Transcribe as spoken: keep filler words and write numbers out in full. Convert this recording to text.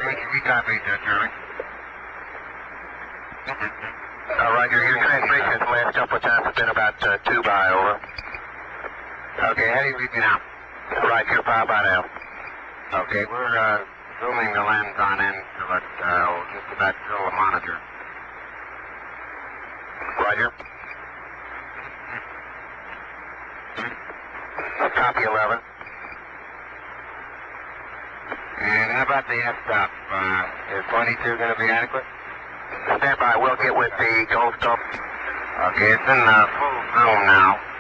Recopy that, Charlie. Uh, Roger, your transmission last jump time has been about uh, two by, over. Okay, how do you read me now? Uh, right, you're five by now. Okay, we're uh, zooming the lens on in so that uh, we'll just about fill the monitor. Roger. Uh, copy eleven. And how about the f-stop? Uh, is twenty-two going to be adequate? Stand by, we'll get with the gold stop. Okay, it's in uh, full zoom now.